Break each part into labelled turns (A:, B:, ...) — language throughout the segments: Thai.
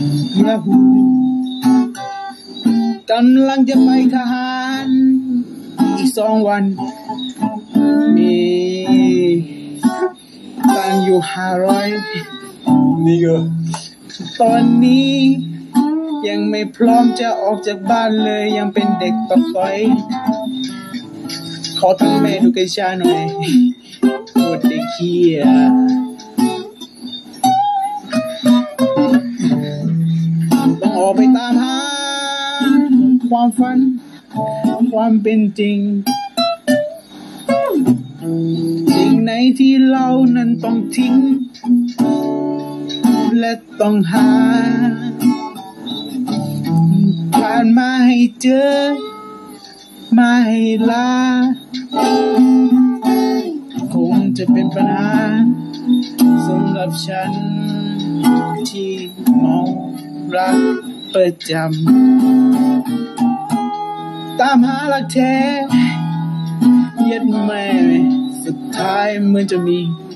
A: ละหูกำลังจะไปทหารอีก2 วันมีตังอยู่500นี่ก็ตอนนี้ยังไม่พร้อมจะออกจากบ้านเลยยังเป็นเด็กตะก้อยขอทำแม่ดูไกชาหน่อยปวดเด็กเฮียต้องออกไปตามหาความฝันความเป็นจริงสิ่งไหนที่เรานั้นต้องทิ้งและต้องหาผ่านมาให้เจอมาให้ลาคงจะเป็นปัญหาสำหรับฉันที่มองรักประจำตามหารักแท้เย็ดแม่สุดท้ายเหมือนจะมี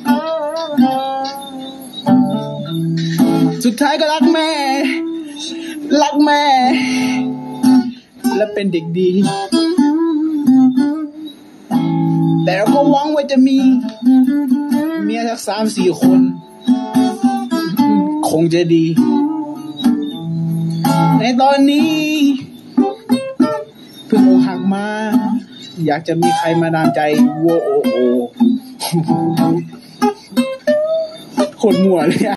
A: สุดท้ายก็รักแม่และเป็นเด็กดีแต่เราก็หวังว่าจะมีเมียสัก3-4 คนคงจะดีในตอนนี้เพิ่งอกหักมาอยากจะมีใครมาดามใจวัวโอโคตรมั่วเลย